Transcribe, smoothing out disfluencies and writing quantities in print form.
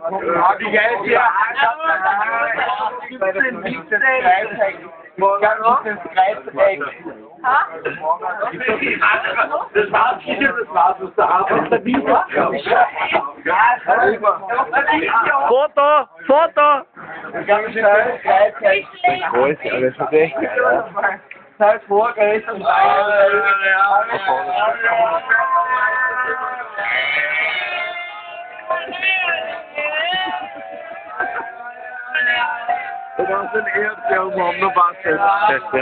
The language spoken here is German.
Wie geil ist hier? Morgen noch das Dreieck. Das war's hier, das war's, was da arbeitet. Foto! Foto! Ganz schnell, Dreieck. Größe, alles okay. Zeit vor, gerecht und Das sind eher sehr umarmbar.